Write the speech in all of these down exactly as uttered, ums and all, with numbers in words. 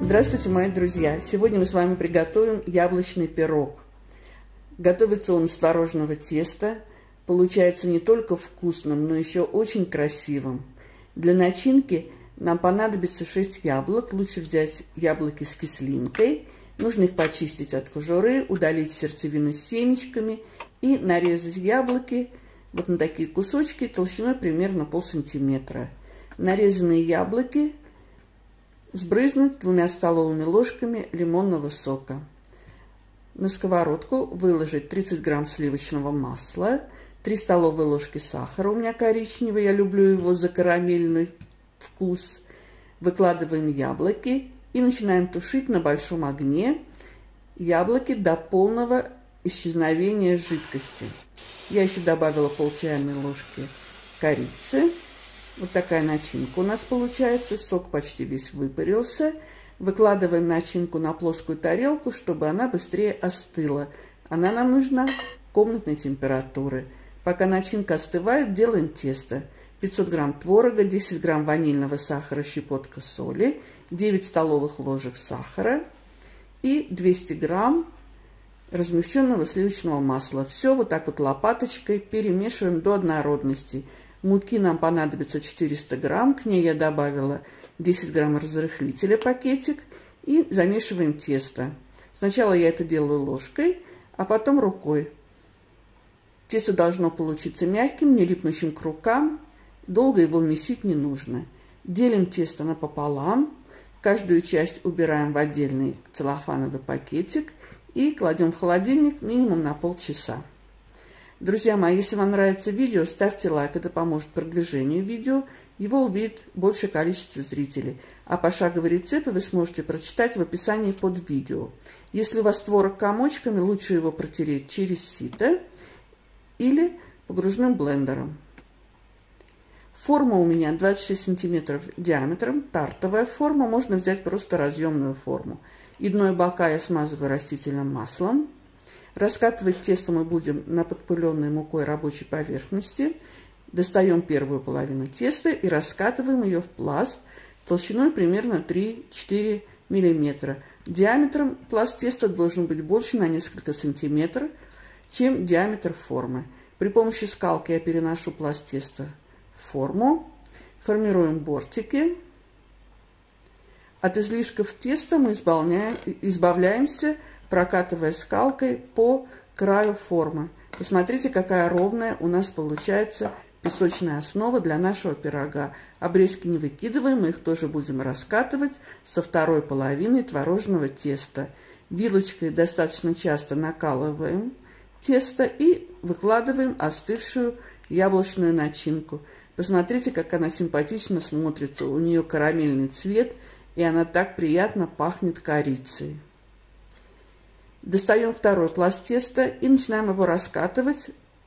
Здравствуйте, мои друзья! Сегодня мы с вами приготовим яблочный пирог. Готовится он из творожного теста. Получается не только вкусным, но еще очень красивым. Для начинки нам понадобится шесть яблок. Лучше взять яблоки с кислинкой. Нужно их почистить от кожуры, удалить сердцевину с семечками и нарезать яблоки вот на такие кусочки толщиной примерно полсантиметра. Нарезанные яблоки сбрызнуть двумя столовыми ложками лимонного сока. На сковородку выложить тридцать грамм сливочного масла, три столовые ложки сахара, у меня коричневый, я люблю его за карамельный вкус. Выкладываем яблоки и начинаем тушить на большом огне яблоки до полного исчезновения жидкости. Я еще добавила пол чайной ложки корицы. Вот такая начинка у нас получается. Сок почти весь выпарился. Выкладываем начинку на плоскую тарелку, чтобы она быстрее остыла. Она нам нужна комнатной температуры. Пока начинка остывает, делаем тесто. пятьсот грамм творога, десять грамм ванильного сахара, щепотка соли, девять столовых ложек сахара и двести грамм размягченного сливочного масла. Все вот так вот лопаточкой перемешиваем до однородности. Муки нам понадобится четыреста грамм, к ней я добавила десять грамм разрыхлителя пакетик и замешиваем тесто. Сначала я это делаю ложкой, а потом рукой. Тесто должно получиться мягким, не липнущим к рукам, долго его месить не нужно. Делим тесто напополам, каждую часть убираем в отдельный целлофановый пакетик и кладем в холодильник минимум на полчаса. Друзья мои, если вам нравится видео, ставьте лайк, это поможет продвижению видео, его увидит большее количество зрителей. А пошаговые рецепты вы сможете прочитать в описании под видео. Если у вас творог комочками, лучше его протереть через сито или погружным блендером. Форма у меня двадцать шесть сантиметров диаметром, тартовая форма, можно взять просто разъемную форму. И дно и бока я смазываю растительным маслом. Раскатывать тесто мы будем на подпыленной мукой рабочей поверхности. Достаем первую половину теста и раскатываем ее в пласт толщиной примерно три-четыре миллиметра. Диаметром пласт теста должен быть больше на несколько сантиметров, чем диаметр формы. При помощи скалки я переношу пласт теста в форму. Формируем бортики. От излишков теста мы избавляемся, прокатывая скалкой по краю формы. Посмотрите, какая ровная у нас получается песочная основа для нашего пирога. Обрезки не выкидываем, мы их тоже будем раскатывать со второй половиной творожного теста. Вилочкой достаточно часто накалываем тесто и выкладываем остывшую яблочную начинку. Посмотрите, как она симпатично смотрится. У нее карамельный цвет, и она так приятно пахнет корицей. Достаем второй пласт теста и начинаем его раскатывать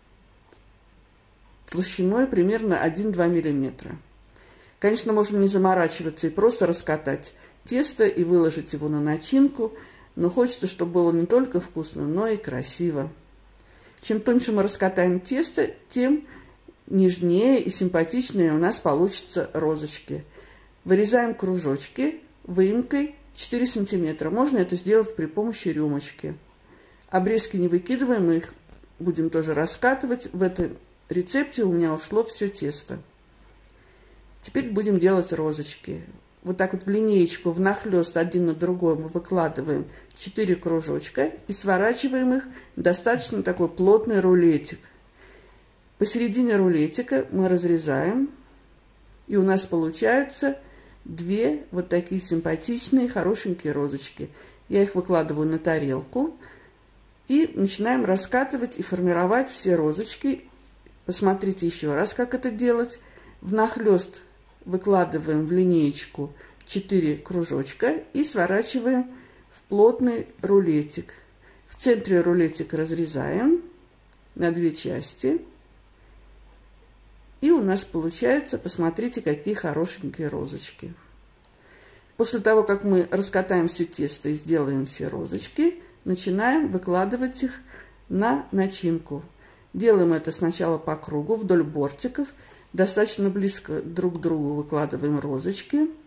толщиной примерно один-два миллиметра. Конечно, можно не заморачиваться и просто раскатать тесто и выложить его на начинку, но хочется, чтобы было не только вкусно, но и красиво. Чем тоньше мы раскатаем тесто, тем нежнее и симпатичнее у нас получатся розочки. Вырезаем кружочки выемкой четыре сантиметра. Можно это сделать при помощи рюмочки. Обрезки не выкидываем, мы их будем тоже раскатывать. В этом рецепте у меня ушло все тесто. Теперь будем делать розочки. Вот так вот в линеечку, внахлёст один на другой мы выкладываем четыре кружочка и сворачиваем их в достаточно такой плотный рулетик. Посередине рулетика мы разрезаем, и у нас получается две вот такие симпатичные, хорошенькие розочки. Я их выкладываю на тарелку и начинаем раскатывать и формировать все розочки. Посмотрите еще раз, как это делать. Внахлёст выкладываем в линеечку четыре кружочка и сворачиваем в плотный рулетик. В центре рулетика разрезаем на две части. И у нас получается, посмотрите, какие хорошенькие розочки. После того, как мы раскатаем все тесто и сделаем все розочки, начинаем выкладывать их на начинку. Делаем это сначала по кругу, вдоль бортиков. Достаточно близко друг к другу выкладываем розочки.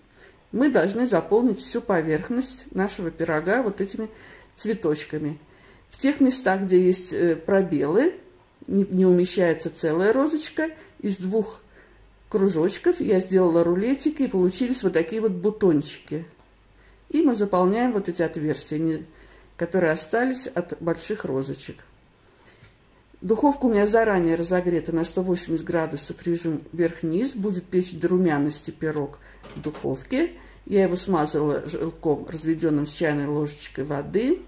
мы должны заполнить всю поверхность нашего пирога вот этими цветочками. В тех местах, где есть пробелы, не, не умещается целая розочка, из двух кружочков я сделала рулетики, и получились вот такие вот бутончики. И мы заполняем вот эти отверстия, которые остались от больших розочек. Духовка у меня заранее разогрета на сто восемьдесят градусов, режим вверх-вниз. Будет печь до румяности пирог в духовке. Я его смазала желтком, разведенным с чайной ложечкой воды.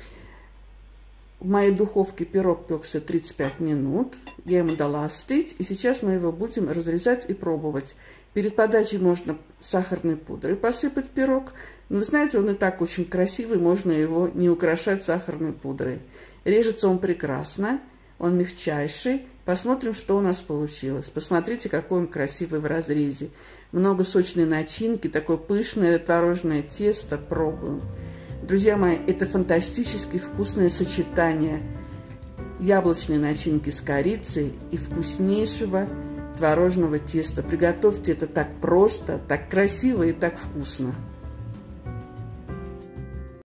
В моей духовке пирог пекся тридцать пять минут. Я ему дала остыть, и сейчас мы его будем разрезать и пробовать. Перед подачей можно сахарной пудрой посыпать пирог. Но, вы знаете, он и так очень красивый, можно его не украшать сахарной пудрой. Режется он прекрасно, он мягчайший. Посмотрим, что у нас получилось. Посмотрите, какой он красивый в разрезе. Много сочной начинки, такое пышное творожное тесто. Пробуем. Друзья мои, это фантастически вкусное сочетание яблочной начинки с корицей и вкуснейшего творожного теста. Приготовьте это так просто, так красиво и так вкусно.